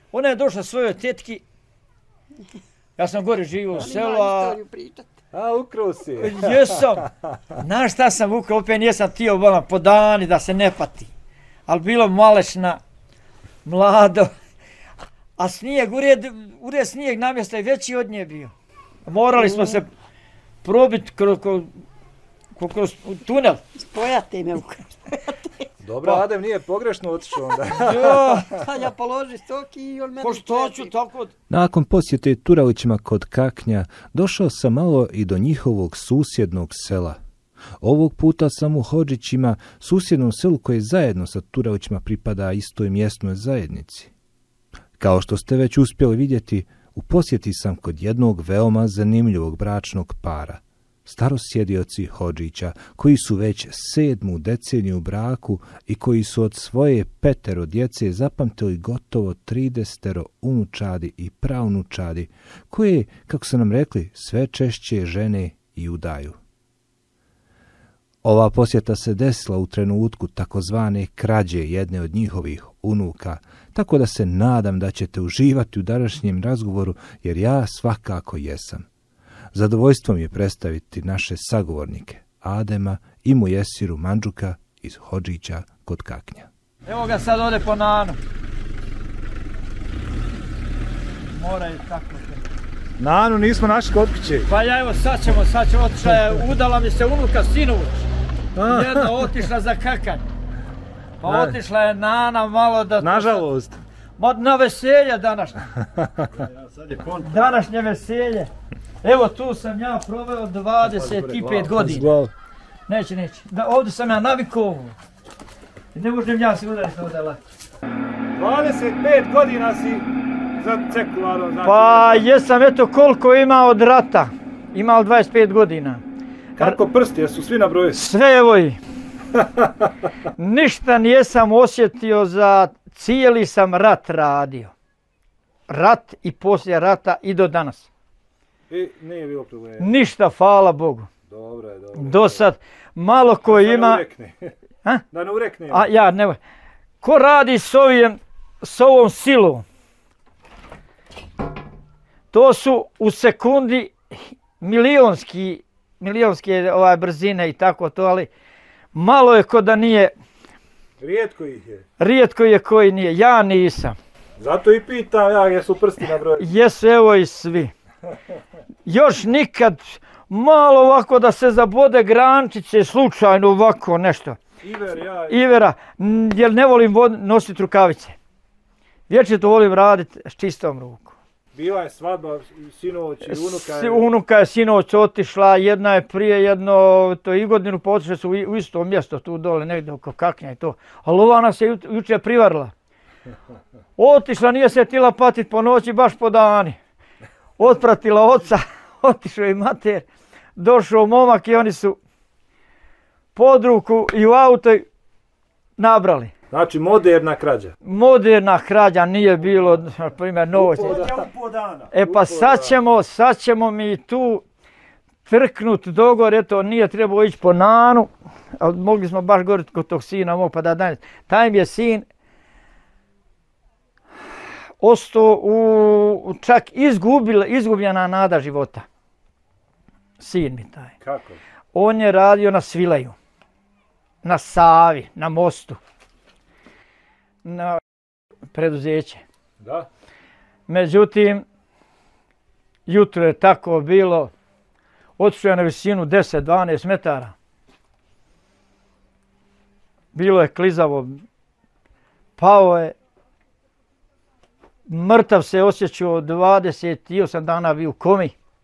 Ona je došla svojoj tetki. Ja sam gore živio u selu, A ukrao si je. Jesam. Znaš šta sam ukrao, opet nisam tio volam po dani da se ne pati. Ali bilo malešna, mlado. A snijeg, ured snijeg namjesta je veći od nje bio. Morali smo se probiti kroz tunel. Spojate me ukrao. Dobro, Adem nije pogrešno otišao onda. Ja položi stoki i on mene... Ko što ću tako... Nakon posjete Turalićima kod Kaknja, došao sam malo i do njihovog susjednog sela. Ovog puta sam u Hodžićima, susjednom selu koje zajedno sa Turalićima pripada istoj mjesnoj zajednici. Kao što ste već uspjeli vidjeti, u posjeti sam kod jednog veoma zanimljivog bračnog para. Starosjedioci Hodžića, koji su već 7. deceniju u braku i koji su od svoje 5 djece zapamtili gotovo 30 unučadi i praunučadi, koje, kako su nam rekli, sve češće žene i udaju. Ova posjeta se desila u trenutku takozvane krađe jedne od njihovih unuka, tako da se nadam da ćete uživati u današnjem razgovoru, jer ja svakako jesam. Zadovoljstvo mi je predstaviti naše sagovornike, Adema i Mujesiru Mandžuka iz Hodžića kod Kaknja. Evo ga sad ode po Nanu. Mora je tako. Nanu nismo našli kod kuće. Pa ja evo sad ćemo, otišla je, udala mi se unuka Sinović. Jedna otišla za Kakanj. Pa otišla je Nana malo da... Nažalost. Na veselje današnje. Današnje veselje. Evo tu sam ja proveo 25 godina. Neće. Ovdje sam ja navikao. Ne možem ja se udariti ovdje lako. 25 godina si za sekularno. Znači, pa jesam eto koliko ima od rata. Imao 25 godina. Kako prsti, jesu svi na broju? Sve evo i. Ništa nisam osjetio za cijeli sam rat radio. Rat i poslije rata i do danas. I nije bilo problema. Ništa, hvala Bogu. Dobro je. Do sad, malo ko ima... Da ne urekne. A ja ne... Ko radi s ovom silom? To su u sekundi milionske brzine i tako to, ali malo je ko da nije... Rijetko ih je. Rijetko je koji nije, ja nisam. Zato i pitam ja, jesu prsti na broju. Jesu, evo i svi. Još nikad, malo ovako da se zabode grančice, slučajno ovako nešto. Ivera, jer ne volim nositi rukavice. Vječito volim raditi s čistom rukom. Bila je svadba, sinoć i unuka je... Unuka je sinoć otišla, jedna je prije i godinu potišle su u isto mjesto, tu dole negdje oko Kaknja i to. Ali ova nas je jučer privarila. Otišla, nije se htjela patiti po noći, baš po dani. Otpratila oca, otišao i mater, došao momak i oni su pod ruku i u auto nabrali. Znači moderna krađa. Moderna krađa, nije bilo, na primjer, novoće. E pa sad ćemo mi tu trknut dogor, eto nije trebalo ići po Nanu, ali mogli smo baš goriti kod tog sina mog, pa da danas. Taj mi je sin ostao čak izgubljena nada života. Sin mi taj. Kako? On je radio na Svilaju, na Savi, na mostu, na preduzeće. Da. Međutim, jutro je tako bilo, otišao je na visinu 10-12 metara. Bilo je klizavo, pao je, mrtav se osjećao, 28 dana bio u komi.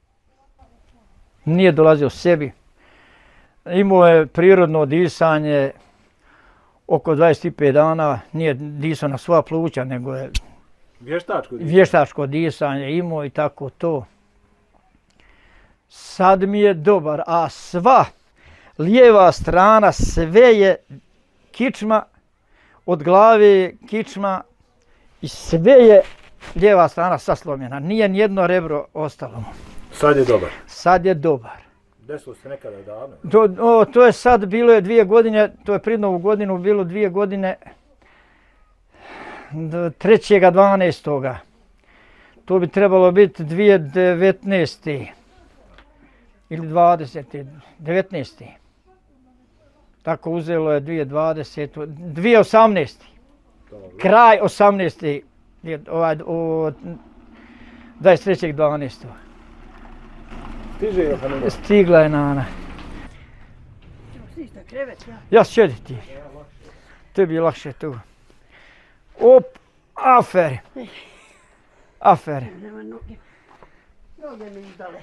Nije dolazio sebi. Imao je prirodno disanje, oko 25 dana, nije disao na svoja pluća, nego je vještačko disanje imao i tako to. Sad mi je dobar, a sva lijeva strana, sve je kičma, od glave je kičma i sve je lijeva strana saslomljena. Nije nijedno rebro ostalo. Sad je dobar? Sad je dobar. Desilo se nekada davno? To je sad, bilo je 2 godine, to je pred Novu godinu bilo 2 godine. 3.12. To bi trebalo biti 2019. ili 20. 19. Tako uzelo je 2020. 2018. Kraj 18. Od 23.12. Stiže je Hanuma. Stigla je Nana. Stiš na krevet, ja. Ja sjedi ti. Tebi je lakše tu. Op, afere. Afere. Nema noge. Noge mi izdale.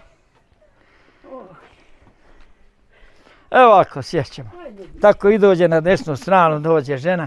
Evo ovako, sjećemo. Ajde. Tako i dođe na desnu stranu, dođe žena.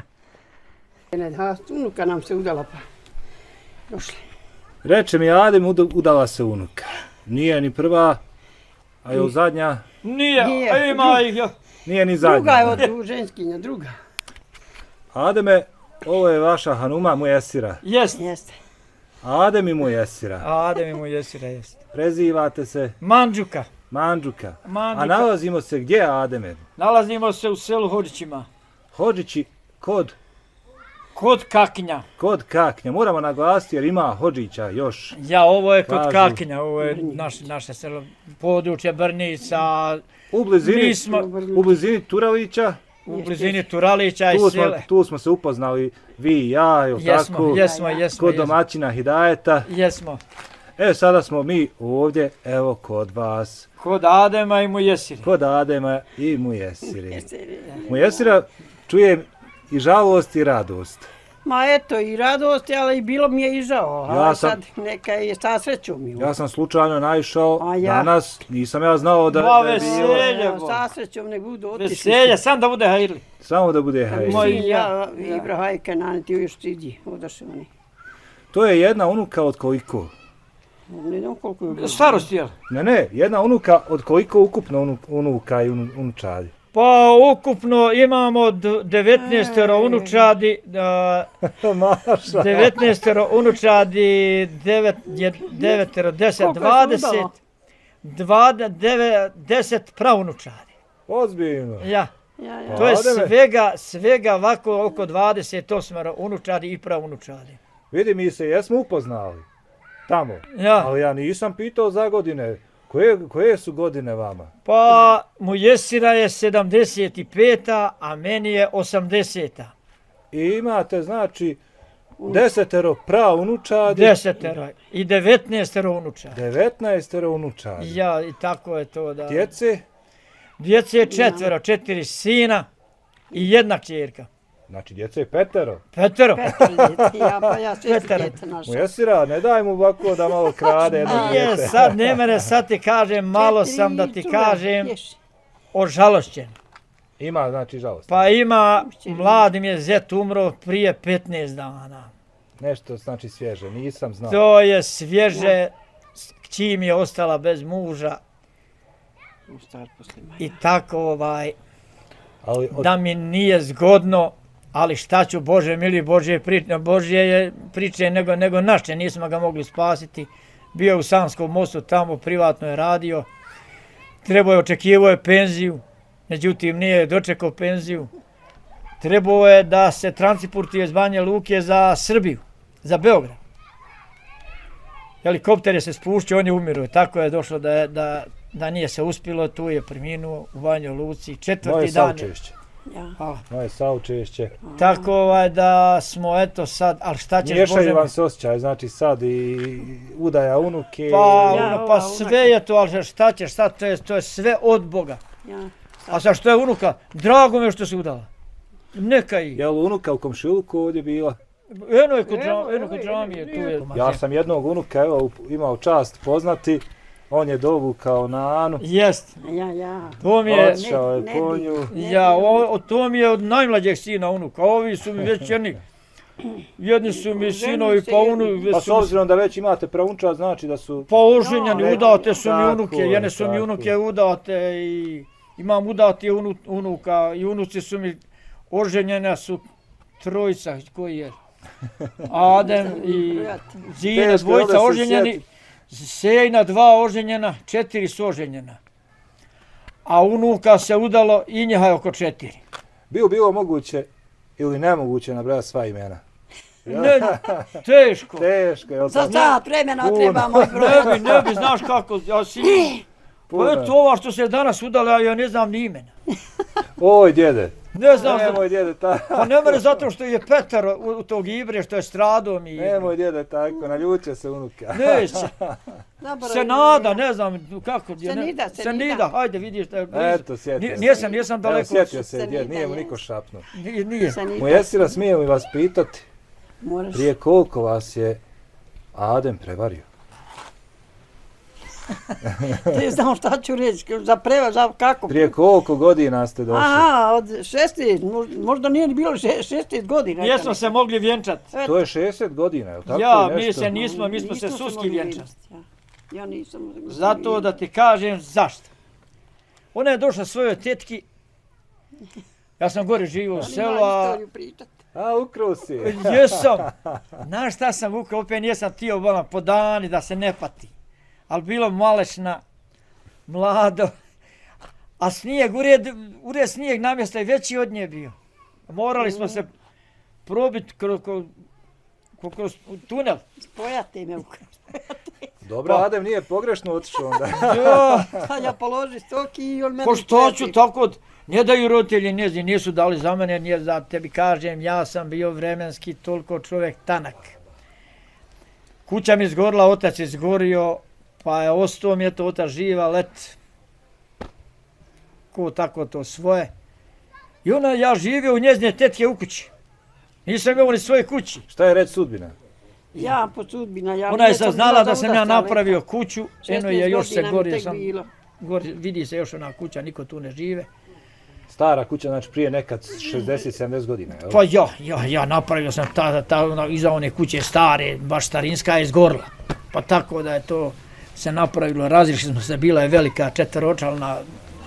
Unuka nam se udala pa. Došli. Reče mi Adem, udala se unuka. Nije ni prva, a je zadnja. Nije, Nije. ima ih. Nije ni zadnja. Druga je od ženskinja, druga. Ademe, ovo je vaša Hanuma Mujesira. Jest. Jeste. Adem i Mujesira. Adem i mu jesira, jest. Prezivate se Mandžuka. Mandžuka. Mandžuka. A nalazimo se gdje, Ademe? Nalazimo se u selu Hodžićima. Hodžići kod Kod Kaknja. Kaknja. Moramo naglasiti jer ima Hodžića još. Ja, ovo je kod Kažu. Kaknja, ovo je naše selo, područje Brnica, U blizini, mi smo u blizini Turalića. u blizini Turalića i sele. Tu smo se upoznali vi i ja, jel tako? Jesmo. Kod domaćina Hidajeta. Jesmo. Sada smo mi ovdje, evo kod vas. Kod Adema i mu jesiri. Kod Adema i Mujesiri. Mujesira, čujem i žalost i radost. Ma eto i radost, ali bilo mi je i žao. Ja sam- Sad neka je sa srećom mi. Ja sam slučajno naišao A ja? danas, nisam ja znao da je bilo. Veselje, bo. Sa srećom nek budu otišli. Veselje, sam da bude hajrli. Samo da bude hajde. Moj- Sin, ja, Ibra Hajka, nani ti još stidi, odašli oni. To je jedna unuka od koliko? Ne znam koliko je bilo. Starost je. Ne, jedna unuka od koliko ukupno unuka i unučadi. Pa ukupno imamo 19 unučadi, Maša. 19 unučadi, 9, 10, Koliko je 20, udalo? 10 praunučadi. Ozbiljno. Ja, Ja. to je Ademe. svega ovako oko 28 unučadi i praunučadi. Vidi, mi se jesmo upoznali tamo, Ja, ali ja nisam pitao za godine. Koje su godine vama? pa mu jesira je 75, a meni je 80. I imate, znači, 10 praunučadi, 10 i 19 unučadi. 19 unučadi. Ja, i tako je to da. Djece, Djece je 4 sina i jedna kćerka. znači djece je 5. Petero. Ja sve Petara. djete naša. Mujesira, ne daj mu ovako da malo krade jedno Je, djete. sad ne mene, sad ti kažem, malo sam da ti kažem ožalošćen. Ima, znači, žalost. Pa ima, mladi mi je zet umro prije 15 dana. Nešto, znači, svježe, nisam znao. To je svježe, kći mi je ostala bez muža Star posle Maja. i tako Ali da mi nije zgodno, ali šta ću, Bože mili, Božje je priče nego naše, nismo ga mogli spasiti. Bio je u Sanskom mostu, tamo privatno je radio, trebao je, očekivao je penziju, međutim nije dočekao penziju. Trebao je da se transportuje iz Banja Luke za Srbiju, za Beograd. Helikopter je se spušćao, on je umirio, tako je došlo da nije se uspjelo, tu je preminuo u Banjoj Luci, moje 4. dan je. saučešće. Ja. Hvala. Moje saučešće. Tako da smo eto sad, ali šta ćeš, Bože Miješaju vam moj? se osjećaj, znači sad i udaja unuke. Pa, Ja, pa ova sve je to, ali šta ćeš sad, to je sve od Boga. Ja. A sad što je unuka, drago mi je što se udala. Neka i. Jel unuka u komšiluku ovdje bila? Eno je kod džamije, tu je. Ja sam jednog unuka imao čast poznati. On je dovukao na Anu. Jest, Ja. to mi je, Otišao je ne po bi. nju. to mi je od najmlađeg sina unuka, ovi su mi već jedni su mi sinovi pa Pa s obzirom da već imate praunčad, znači da su... pa oženjeni, Ja, udate su mi tako unuke, je, jedne su mi tako. unuke udate i imam udate unuka i unuci su mi oženjena su trojica, koji je? Adem i Zina, Teško je dvojica onda se oženjeni, Sejna 2 oženjena, 4 su oženjena. A unuka se udalo i njeha je oko 4. Bilo moguće ili nemoguće nabrati sva imena? Ne, teško. Teško, jel Za tako? sat vremena Puno. treba moj broj. Ne bi, znaš kako, ja si... Pa eto ova što se danas udala, ja ne znam ni imena. Oj, djede. Ne znam, Nemoj djede tako. pa ne mere zato što je Petar u tog Ibre što je stradao mi. Nemoj djede tako, naljuće se unuka. Neće. Se nada, ne znam kako. Senida. Ajde vidiš da je blizu. Eto, sjetio se. Nisam Evo, daleko. sjetio se, Senida djed, nije mu je. niko šapnuo. Nije. Mojesira, smijem li vas pitati, Moraš. prije koliko vas je Adem prevario? Ne znam šta ću reći, za kako. Prije koliko godina ste došli? Aha, od 16, možda nije ni bilo 16 godina. Jesmo se mogli vjenčati. To je 60 godina, je li tako Ja, nešto? mi smo se suski vjenčali. Ja nisam. Zato da ti kažem zašto. Ona je došla svojoj tetki, ja sam gore živio u selu, a A, ukrao si. jesam. Znaš šta sam ukrao, opet nisam tio volam po dani da se ne pati. Ali bilo malešna, mlado, a snijeg, ured snijeg namjesta je veći od nje bio. Morali smo se probiti kroz tunel. Spojate me ukrao. Dobro, Adem nije pogrešno otišao onda. Jo, Ja položi stoki i on mene... ko što ću tako, ne daju roditelji, nisu dali za mene, nije za tebi kažem, ja sam bio vremenski toliko čovjek tanak. Kuća mi izgorila, otac je izgorio, pa je ostao mi je to otac živa, let, ko tako to svoje. I ona, ja živio u njezine tetke u kući. Nisam imao ni svoje kući. Šta je reći sudbina? Ja po sudbina, ja Ona je nisam saznala bila da sam ja udata, napravio kuću, eno je 16 još se godina mi gorio tek sam, bilo. vidi se još ona kuća, niko tu ne žive. Stara kuća, znači prije nekad 60-70 godina, jel? Pa ja napravio sam iza one kuće stare, baš starinska je izgorila. Pa tako da je to se napravilo, različili smo se, bila je velika četveročlana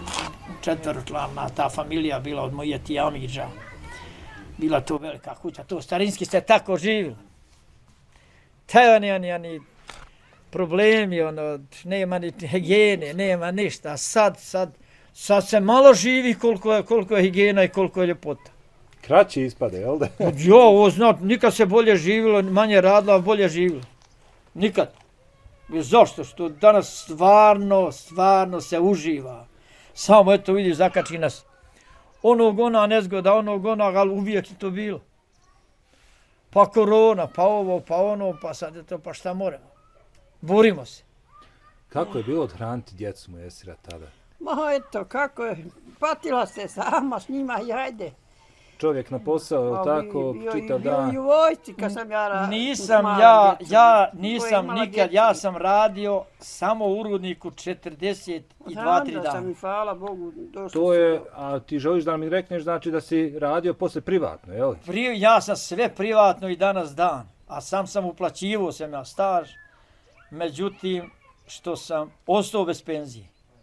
ta familija bila od moje tijamiđa. Bila to velika kuća, to starinski se tako živilo. Taj ni problemi, nema ni higijene, nema ništa. Sad se malo živi koliko je higijena i koliko je ljepota. Kraći ispade, jel da? Jo, nikad se bolje živilo, manje radilo, a bolje živilo. Nikad. Zašto? Što danas stvarno se uživa. Samo eto vidiš, zakači nas. Onog ona nezgoda, ali uvijek je to bilo. Pa korona, pa ovo, pa ono, pa sad je to, pa šta moramo. Borimo se. Kako je bilo odhraniti djecu Mojesira tada? Ma eto, kako je, patila se sama s njima i ajde. Čovjek na posao, jel tako, čitav dan? Bio i u vojsci kad sam ja Nisam nikad, ja sam radio samo u Rudniku 42-3 sam dana. i hvala Bogu došla. To je, a ti želiš da mi rekneš, znači da si radio posle privatno, jel? Ja sam sve privatno i danas dan, a sam uplaćivao sam ja staž, međutim što sam ostao bez penzije.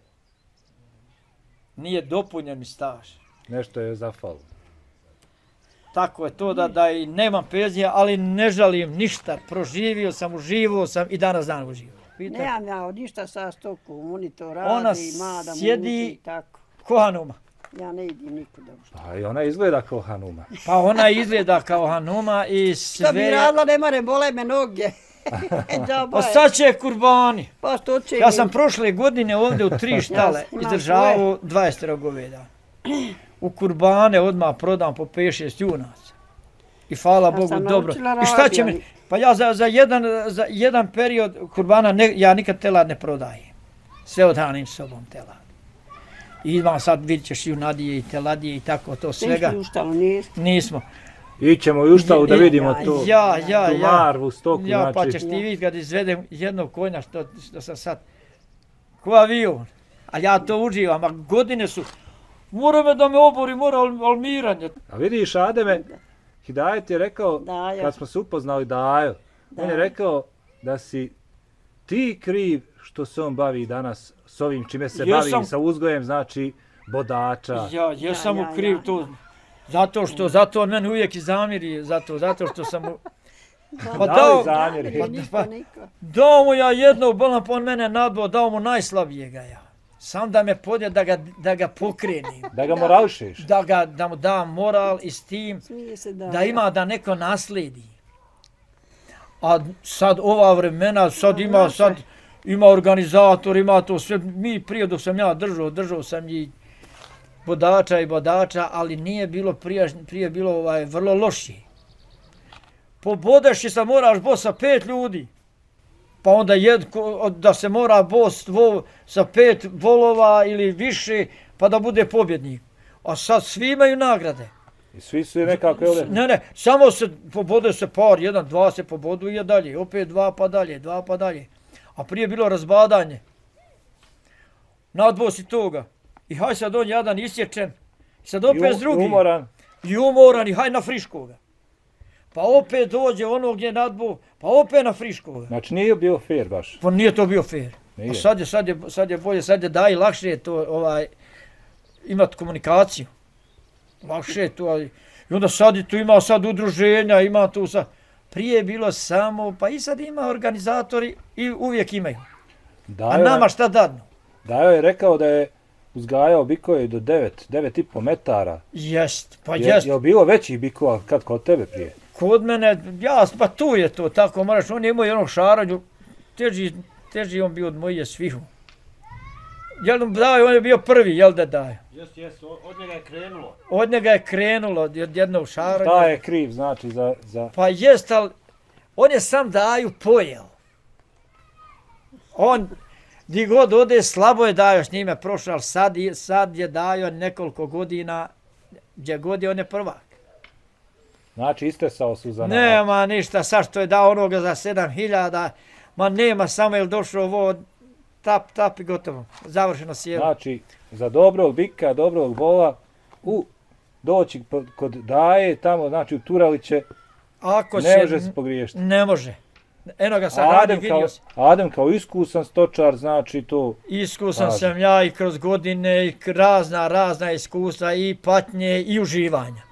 Nije dopunjen mi staž. Nešto je zafalo. Tako je to da i nemam penzije, ali ne žalim ništa. Proživio sam, uživao sam i danas dan uživam. Nemam ja ništa sa stokom, oni to radi, Ona mada sjedi muči, tako. ko Hanuma. Ja ne idim nikuda. Pa i ona izgleda kao Hanuma. Pa ona izgleda kao Hanuma i sve... Što bi radila, ne more, bole me noge. Pa sad će kurbani. Pa što će... Ja sam prošle godine ovdje u 3 štale izdržavao 20 goveda. U kurbane odmah prodam po 5-6 junaca. I hvala Bogu dobro. I šta će mi... Pa ja za jedan period kurbana ja nikad telad ne prodajem. Sve odhranim sobom telad. I imam sad, vidit ćeš junadije i teladije i tako to svega. Nisi uštalo, Nismo. Ićemo u Juštalu da vidimo tu marvu, stoku. Ja, pa ćeš ti vidjeti kad izvedem jednog konja što sam sad ko avion. Ali ja to uživam, a godine su, mora me da me obori, mora almiranje. A vidiš, Ademe, Hidajet je rekao, kad smo se upoznali Dajo, on je rekao da si ti kriv što se on bavi danas s ovim čime se bavi, sa uzgojem, znači bodača. Ja, jesam mu kriv to. Zato on mene uvijek i zamiri, zato što sam mu... Pa dao mu ja jednog bolan, pa on mene nadbao, dao mu najslabijega ja. Sam da me podje da ga pokrenim. Da ga morališeš? Da mu dam moral i s tim, da ima da neko nasledi. A sad ova vremena, ima organizator, ima to sve. Mi prije dok sam ja držao sam i vodača, ali nije bilo prije bilo vrlo loši. Pobodeš i sad moraš bost sa 5 ljudi. Pa onda da se mora bost sa 5 volova ili više, pa da bude pobjednik. A sad svi imaju nagrade. I svi su nekako... Ne, samo se pobode se par, 1, 2 se poboduje dalje, opet 2 pa dalje. A prije je bilo razbadanje. Nadbosi toga. I haj sad on jadan isječen. Sad opet s drugim. I umoran i haj na friškoga. Pa opet dođe ono gdje nadbo, pa opet na friškoga. Znači nije bio fair baš? Pa nije to bio fair. A sad je bolje, sad je da i lakše je to imati komunikaciju. Lakše je to. I onda sad tu ima sad udruženja, ima tu sad. Prije je bilo samo, pa i sad ima organizatori i uvijek imaju. A nama šta dadnu? Dajo je rekao da je uzgajao bikove do 9,5 metara. Jest, pa jest. Je li bilo većih bikova kad kod tebe prije? Kod mene, pa tu je to, tako moraš, on je imao jednog šaranju, teži on bio od moje svihu. On je bio prvi, jel da daje? Jest, od njega je krenulo. Od njega je krenulo, od jednog šaranja. Da je kriv, znači, za... Pa jest, ali on je sam daju pojel. On, gdje god ode, slabo je daju s njime prošao, ali sad je daju nekoliko godina, gdje god je on je prvak. Znači, istresao su za... Nema ništa, sad što je dao onoga za 7.000, ma nema, samo je došao ovo, tap i gotovo, završeno sjelo. Znači, za dobrog bika, dobrog vola, doći kod daje, tamo, znači u Turaliće, ne može se pogriješiti. Ne može. Eno ga sad radim, vidio sam. Adem kao iskusan stočar, znači to... Iskusan sam ja i kroz godine, i razna iskustva, i patnje, i uživanja.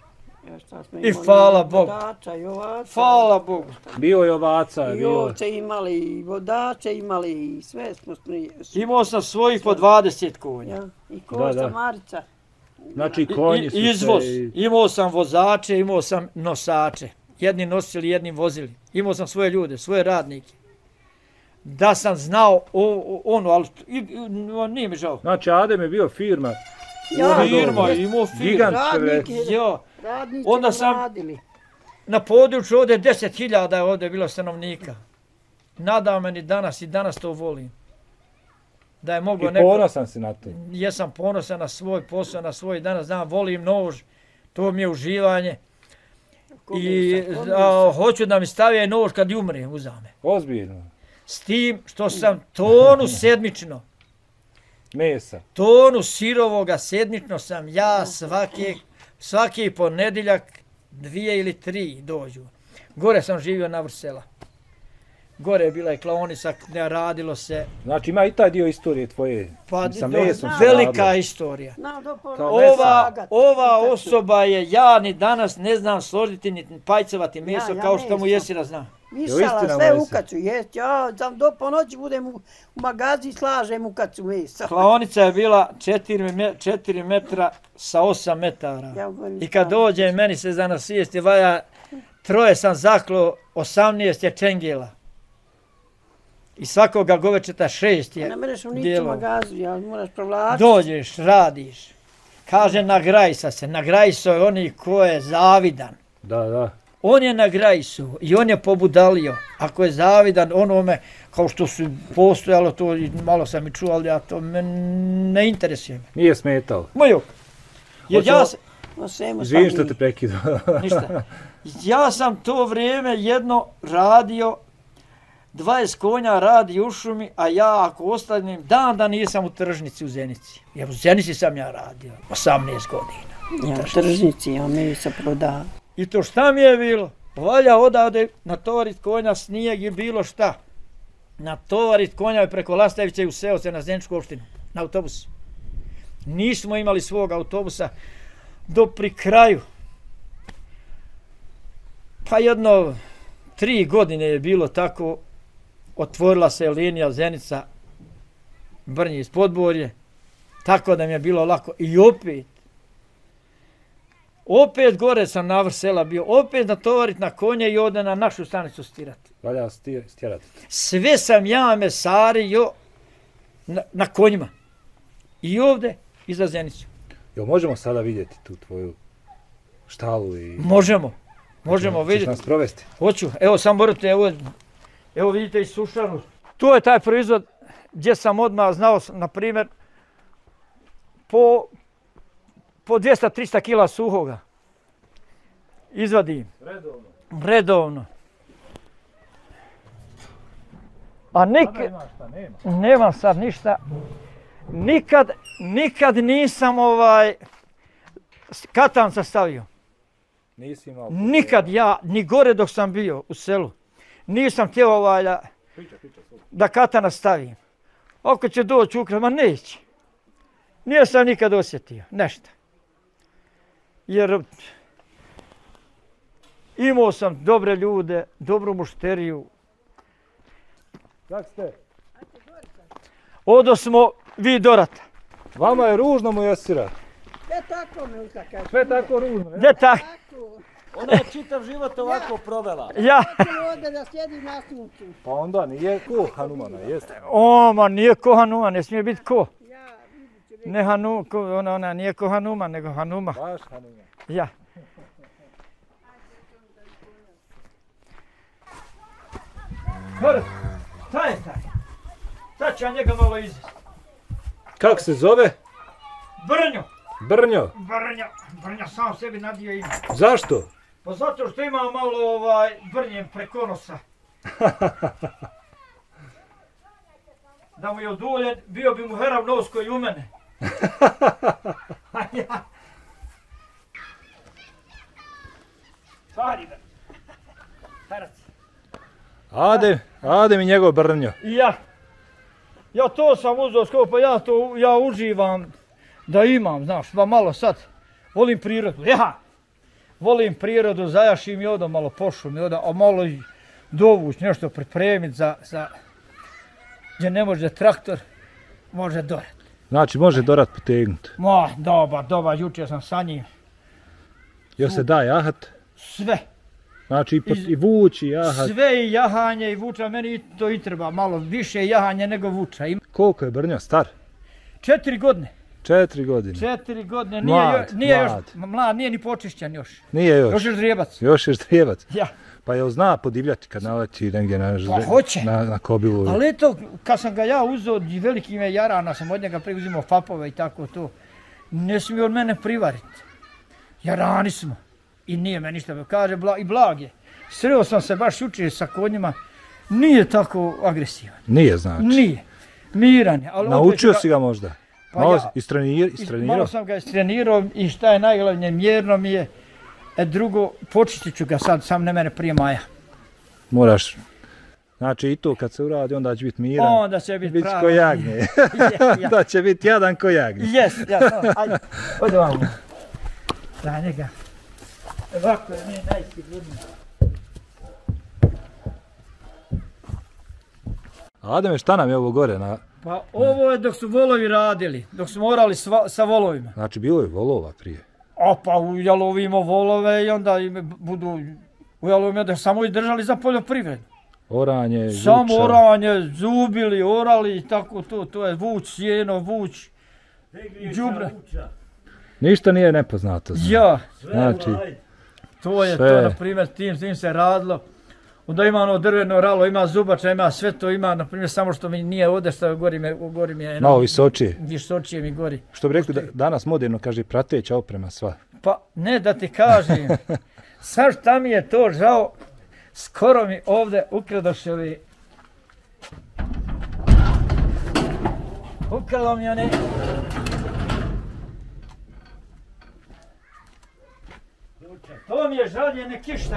I hvala Bogu. Hvala Bogu. Bio je ovaca. I ovce imali, i vodače imali, i sve smo... Imao sam svojih po 20 konja. I Kosta Marica. Znači konji su izvoz. Imao sam vozače, imao sam nosače. Jedni nosili, jedni vozili. Imao sam svoje ljude, svoje radnike. Da sam znao ali nije mi žao. Znači Adem je bio firma. Imao firma. Radnike. Radnici onda sam radili. Na području ovdje 10.000 je ovdje bilo stanovnika. Nadao me ni danas to volim. Da je moglo I ponosan si na to? Jesam ponosan na svoj posao, na svoj danas znam, volim nož, to mi je uživanje. I hoću da mi stavije nož kad umrem, uzame. Ozbiljno? S tim što sam tonu sedmično. Mesa? Tonu sirovoga sedmično sam ja svaki ponedjeljak 2 ili 3 dođu. Gore sam živio na vrh sela. Gore je bila i klaonica, radilo se. Znači ima i taj dio istorije tvoje? Pa velika istorija. Ova osoba je, ja ni danas ne znam složiti ni pajcovati meso kao što mu Jesira zna. Mišala sve ukacu, jest. Ja sam do ponoći budem u magazi slažem ukacu mesa. Klaonica je bila 4 metra sa 8 metara. I kad dođe meni se za nas sjesti, vaja 3 sam zaklo, 18 je čengela. I svakoga govečeta 6 je. Ne mereš u niču magazu, ja moraš provlačiti. Dođeš, radiš. Kaže nagrajsa se, nagrajso je oni ko je zavidan. Da. On je nagrajso i on je pobudalio. Ako je zavidan onome, kao što su postojalo to, malo sam i čuo, ali ja to ne interesuje me. Nije smetalo? Mojok. Jer Izvini što te prekidao. Ništa. Ja sam to vrijeme jedno radio, 20 konja radi u šumi, a ja ako ostanem da nisam u tržnici u Zenici. Jer u Zenici sam ja radio 18 godina. Ja u tržnici, ja mesa prodao. I to šta mi je bilo? Valja odavde natovarit konja, snijeg i bilo šta. Natovarit konja preko Lastavića i u Seoce na Zeničku opštinu, na autobus. Nismo imali svog autobusa do pri kraju. Pa jedno 3 godine je bilo tako, otvorila se linija Zenica, Brnje iz Podborje, tako da mi je bilo lako. I opet, Opet gore sam na vrh sela bio, opet natovarit na konje i ovdje na našu stanicu stirati. Valja stjerati. Sve sam ja mesario na konjima. I ovdje i za Zenicu. Jel možemo sada vidjeti tu tvoju štalu i... Možemo vidjeti. Češ nas provesti? Hoću, evo sam morate, evo vidite i sušaru. To je taj proizvod gdje sam odmah znao, na primjer, po 200-300 kila suhoga. Izvadim. Redovno. A nemam sad ništa. Nikad nisam katanca stavio. Nisi imao... Nikad ja, ni gore dok sam bio u selu, nisam htio da katana stavim. Ako će doći ukrao, ma neće. Nije sam nikad osjetio, nešto. Jer imao sam dobre ljude, dobru mušteriju. Kak ste? Odo smo vi do rata. Vama je ružno, moj Jasira. Sve tako, Milka, kaže. Sve tako ružno. Gdje tako? Ona je čitav život ovako provela. Ja. Ovdje da sjedi na suncu. Pa onda nije ko Hanumana, jeste? Ma nije ko Hanuman, ne smije biti ko. Ne ona nije ko Hanuman, nego Hanuma. Baš Hanuman. Ja. Šta je taj? Sad ću ja njega malo izvesti. Kako se zove? Brnjo. Brnjo? Brnja sam sebi nadio ime. Zašto? Pa zato što ima malo brnjem preko nosa. Da mu je oduljen, bio bi mu herav nos koji u mene. Stvari ga. Herac. Ade mi njegov Brnjo. Ja to sam uzeo skoro, pa ja uživam da imam, znaš, pa malo sad. Volim prirodu, volim prirodu, zajašim i odam malo pošum i odam, a malo i dovuć, nešto pripremiti za gdje ne može traktor, može dorat. Znači može dorat potegnuti. Dobar, jučer sam sa njim. Jel se da jahat? Sve. Znači i vuč i jahat? Sve i jahanje i vuča, meni to i treba, malo više jahanje nego vuča. Koliko je Brnjo star? 4 godine. 4 godine. 4 godine, mlad, nije ni počišćen još. Nije još. Još je ždrijebac. Još je ždrijebac. Ja. Pa jel zna podivljati kad naleti negdje na kobilu? Ali eto, kad sam ga ja uzeo, veliki ime jarana, sam od njega preuzimao fapove i tako to, ne smije od mene privariti. Jarani smo. I nije me ništa, kaže, i blag je. Sreo sam se baš jučer sa konjima, nije tako agresivan. Nije znači? Nije. Miran je. Naučio si ga možda? Malo istrenirao? Malo sam ga istrenirao i šta je najglavnije, mjerno mi je. Drugo, počistit ću ga sad, sam ne mene prije maja. Moraš. Znači i to kad se uradi, onda će biti miran. Onda će biti pravi. Biće ko jagnje. Da će biti jadan ko jagnje. Ajde, ode vamo. Da, njega. Ovako je mi najsigurniji. Ademe, šta nam je ovo gore? Pa ovo je dok su volovi radili, dok smo orali sa volovima. Znači bilo je volova prije? Pa ujalovimo volove i onda budu ujalovimo da samo izdržali za poljoprivredu. Oranje, samo oranje, zubili, orali i tako to je vuč, sjeno, vuč, đubre. Ništa nije nepoznato. Ja. Znači, to je to, na primjer, tim se radilo. Onda ima ono drveno ralo, ima zubača, ima sve to, ima, na primjer, samo što mi nije ovdje, što gori mi je... Malo visočije. Visočije mi gori. Što bi rekli danas moderno, kaže, prateća oprema sva. Pa, ne da ti kažem, sad šta mi je to žao, skoro mi ovdje ukradošeli... Ukralo mi one... To mi je žaljene kišta.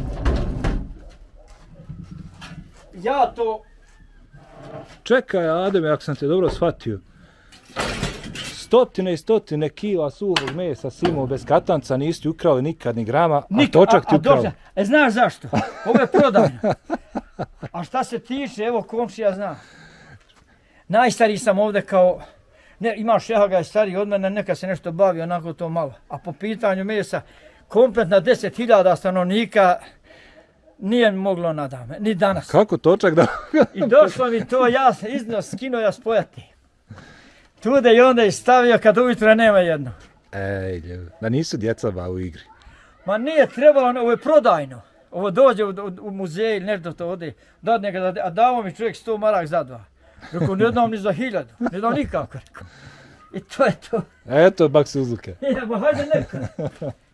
Ja to... Čekaj, Ademe, ako sam te dobro shvatio. 100 i 100 kila suhog mesa si imao bez katanca, nisi ukrali nikad ni grama, a točak ti ukrali. Znaš zašto? Ovo je prodajno. A šta se tiče, evo komšija zna. Najstariji sam ovdje kao Ne, ima šeha ga je stariji od mene, neka se nešto bavi, onako to malo. A po pitanju mesa, kompletna 10.000 stanovnika, nije moglo nadame, ni danas. Kako točak da... I došlo mi to, ja sam iznio, skinuo ja spojati. Tude i onda je stavio kad ujutro nema jedno. Ej, da nisu djeca ba u igri. Ma nije trebalo, ovo je prodajno. Ovo dođe u muzej ili nešto to ode, dadne ga, a dao mi čovjek 100 marak za 2. Rekao, ne dam ni za 1000, ne dam nikako, rekao. I to je to. Eto, bak Suzuki. Ja, ba hajde neko.